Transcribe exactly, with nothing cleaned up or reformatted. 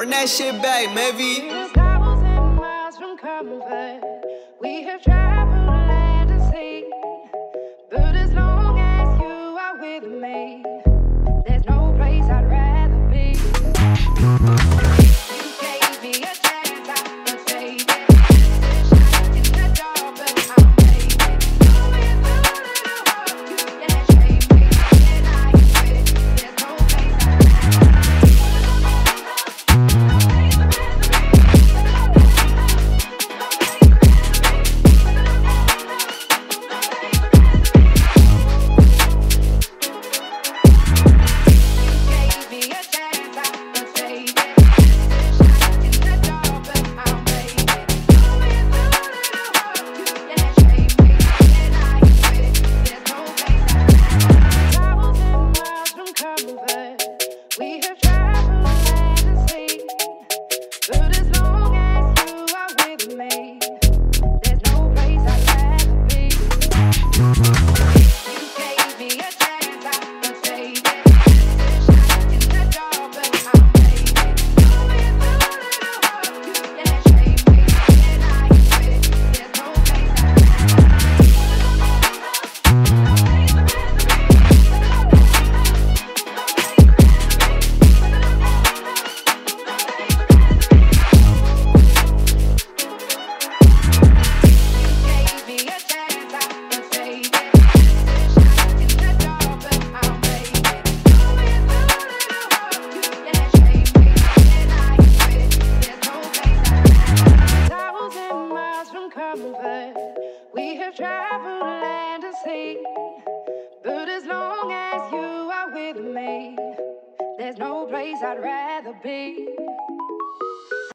Run that shit back, Mevi. Thousand miles from comfort, we have traveled land and sea. But as long as you are with me, there's no place I'd rather be. You gave me a chance, I could save it. Shine in the dark, but I'll make it. Going through the hard, you can't shame me. And I quit, there's no place I'd rather be. We have traveled land and sea, but as long as you are with me, there's no place I'd rather be.